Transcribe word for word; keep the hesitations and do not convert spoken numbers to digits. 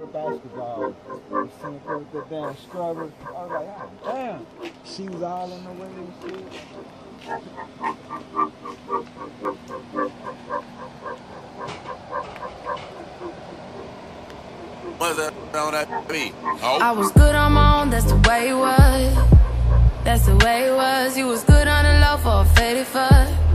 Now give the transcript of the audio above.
the basketball. I seen her with that damn scrubber. I was like, oh, damn. She was all in the way and shit. What's that on that beat? Oh. I was good on my own, that's the way it was. That's the way it was. You was good on the low for a faded fuck.